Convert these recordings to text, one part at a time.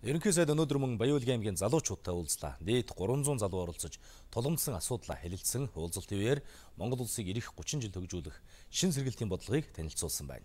Ерөнхий сайд өнөөдөр мөн Баян-Улгийн аймгийн залуучуудтай уулзлаа. Дээд 300 залуу оролцож толгомдсон асуудлаа хэлэлцсэн. Уулзалтын үеэр Монгол улсыг ирэх 30 жил хөгжүүлэх шин сэргэлтийн бодлогыг танилцуулсан байна.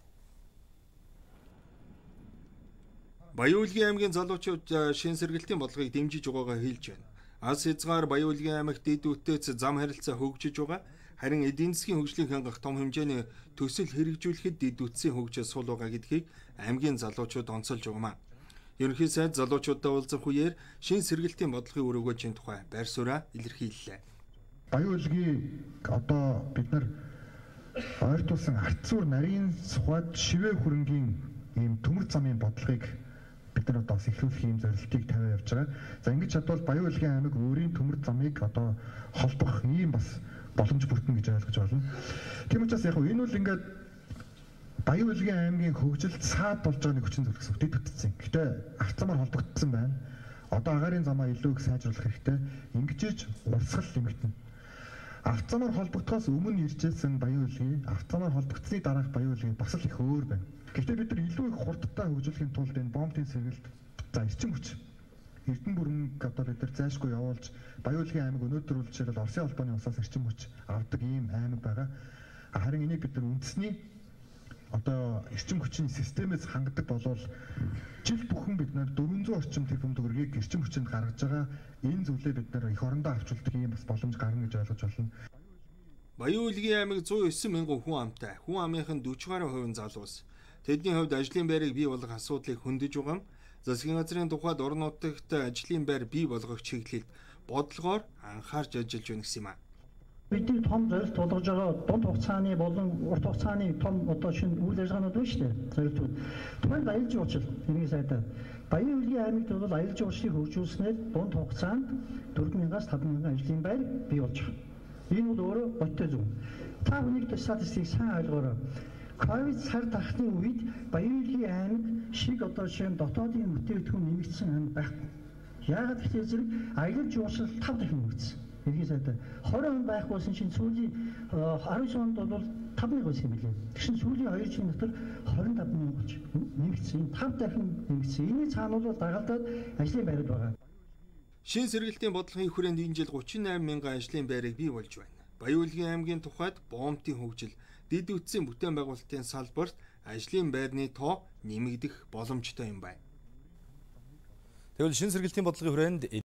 Баян-Улгийн аймгийн залуучууд шин сэргэлтийн бодлогыг дэмжиж байгаагаа хэлж байна. Алс хязгаар Баян-Улгийн аймагт дэд үтээц зам харилцаа хөгжиж байгаа. Харин эдийн засгийн хөгжлийг хангах том хэмжээний төсөл хэрэгжүүлэхэд дэд үтсийн хөгжил сул байгаа гэдгийг аймгийн залуучууд онцолж байгаамаа. Ерөнхий сайд залуучуудтай уулзах үеэр шин сэргэлтийн бодлогын үр өгөөжийн тухай байр сууриа илэрхийллээ. Баян-Улгийг одоо бид нар ойртуулсан арцуур нарийн сухад шивээ хөрөнгийн ийм төмөр замын бодлогыг бид нар одоо эхлүүлэх ийм зорилтыг тавиа явж байгаа. За ингэж чадвал Баян-Улгийн аймаг өөрийн төмөр замыг одоо холбох ийм бас боломж бүрдэнэ гэж ойлгож байна. Тийм учраас яг энэ бол ингээд Баян-Улгийн аймгийн хөгжилд саад болж байгаа нэг хүчин зүйл гэсэн дэд бүтцсэн. Гэхдээ авцамаар холбогдсон байна. Одоо агаарын замаа илүү их сайжруулах хэрэгтэй. Ингэжиж урсгал нэмэгдэнэ. Авцамаар холбогдохоос өмнө иржсэн Баян-Улгийн авцамаар холбогдсны дараах Баян-Улгийн бас л их өөр байна. Гэхдээ бид нар илүү их хурдтай хөгжүүлэхийн тулд энэ бомбын сэргэлт за эрчим хүч Эрдэнэ бүрэнг одоо бид нар зайлшгүй явуулж Баян-Улгийн аймаг өнөөдөр бол жишээлбэл Оросын холбооны усаас эрчим хүч авдаг ийм аймаг байгаа. Харин энийг бид нар үндэсний одоо эрчим хүчний системээс хангадаг болвол жил бүхэн бид нар 400 орчим тэрбум төгрөгийг эрчим хүчинд гаргаж байгаа. Энэ зүйлээ бид нар эх орондоо авчулдаг ийм бас боломж гарна гэж ойлгож байна. Баян-Улгийн аймаг 109 мянган хүн амтай. Хүн амынхын 40 гаруй хувийн залуус. Тэдний хувьд ажлын байрыг бий болгох асуудлыг хөндөж байгаа юм. Засгийн газрын тухайд орон нутагт ажлын байр бий болгох чиглэлд бодлогоор анхаарч ажиллаж байна гэсэн юм а. Бидний том зорилт болгож байгаа дунд хугацааны болон урт хугацааны том одоо шинэ үйл ажиллагаанууд байна шүү дээ. Зорилтууд. Тухайн аялал жуулчлал иргэн сайдаа Баян-Улгийн аймагт бол аялал жуулчлалыг хөгжүүлснээр дунд хугацаанд 4000-аас 5000 ажлын байр бий болж байгаа. Энэ бол өөрөө бодтой зөв. Та бүхний статистикийг сайн ойлгоорой. Ковид сар тархны үед Баян-Улгийн аймаг шиг одоо жишээ нь дотоодын бүтээгдэхүүн нэмэгдсэн аймаг байхгүй. Яагаад гэвэл зэрэг аялал жуулчлал 5 дахин нэмэгдсэн. Ерхий сайдаа 20 он байхгүйсэн чинь сүүлийн 19 онд бол 5,000 байсан юм билээ. Тэгсэн сүүлийн 2 жилийн дотор 25,000 болж нэмэгдсэн. 5 дахин нэмэгдсэн. Энийн цаана бол дагалдаад ажлын байрууд байгаа. Шин сэргэлтийн бодлогын хүрээнд энэ жил 38 мянган ажлын байрыг бий болж байна. Баян-Улгийн аймгийн тухайд бомбын хөгжил, дэд үтсийн бүтээн байгуулалтын салбарт ажлын байрны тоо нэмэгдэх боломжтой юм байна. Тэгвэл шин сэргэлтийн бодлогын хүрээнд